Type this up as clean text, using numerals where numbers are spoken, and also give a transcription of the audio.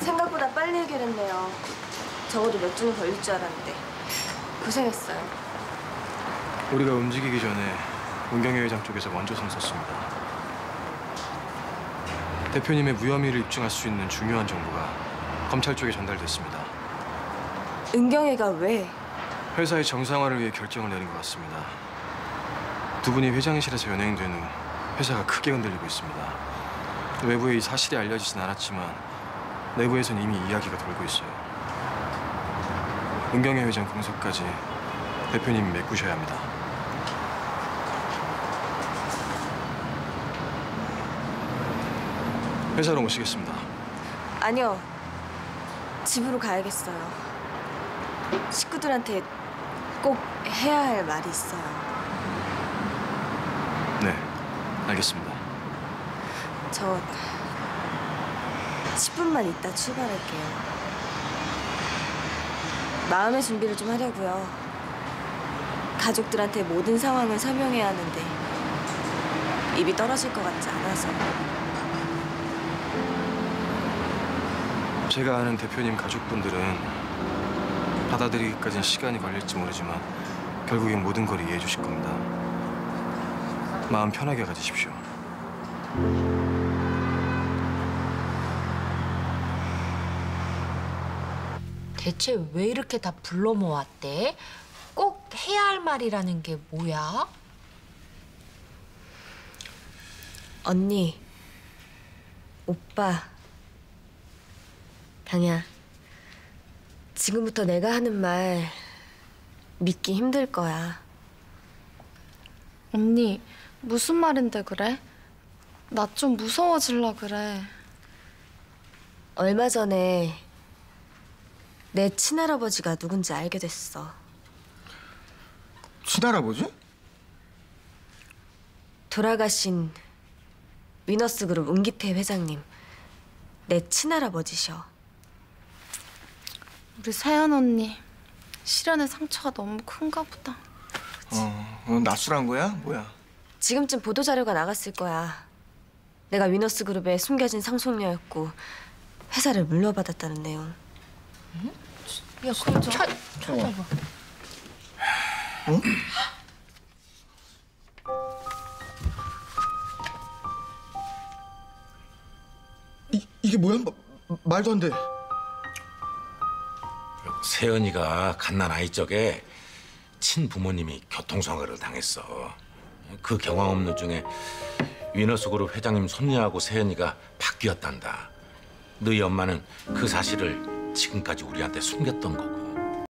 생각보다 빨리 해결했네요. 적어도 몇 주는 걸릴 줄 알았는데 고생했어요. 우리가 움직이기 전에 문경희 회장 쪽에서 먼저 손 썼습니다. 대표님의 무혐의를 입증할 수 있는 중요한 정보가 검찰 쪽에 전달됐습니다. 은경이가 왜? 회사의 정상화를 위해 결정을 내린 것 같습니다. 두 분이 회장실에서 연행된 후 회사가 크게 흔들리고 있습니다. 외부에 이 사실이 알려지진 않았지만 내부에선 이미 이야기가 돌고 있어요. 은경희 회장 공석까지 대표님이 메꾸셔야 합니다. 회사로 모시겠습니다. 아니요. 집으로 가야겠어요. 식구들한테 꼭 해야 할 말이 있어요. 네, 알겠습니다. 저 10분만 있다 출발할게요. 마음의 준비를 좀 하려고요. 가족들한테 모든 상황을 설명해야 하는데 입이 떨어질 것 같지 않아서. 제가 아는 대표님 가족분들은 받아들이기까지는 시간이 걸릴지 모르지만 결국엔 모든 걸 이해해 주실 겁니다. 마음 편하게 가지십시오. 대체 왜 이렇게 다 불러 모았대? 꼭 해야 할 말이라는 게 뭐야? 언니, 오빠, 당야, 지금부터 내가 하는 말 믿기 힘들 거야. 언니, 무슨 말인데 그래? 나 좀 무서워질라 그래. 얼마 전에 내 친할아버지가 누군지 알게 됐어. 친할아버지? 돌아가신 위너스그룹 은기태 회장님, 내 친할아버지셔. 우리 세연 언니, 실연의 상처가 너무 큰가 보다. 낯설한 거야? 뭐야? 지금쯤 보도자료가 나갔을 거야. 내가 위너스그룹의 숨겨진 상속녀였고 회사를 물려받았다는 내용. 야, 그럼 찾아봐. 응? 이게 뭐야? 말도 안 돼. 세연이가 갓난아이 적에 친부모님이 교통사고를 당했어. 그 경황 없는 중에 위너스그룹 회장님 손녀하고 세연이가 바뀌었단다. 너희 엄마는 그 사실을 지금까지 우리한테 숨겼던 거고.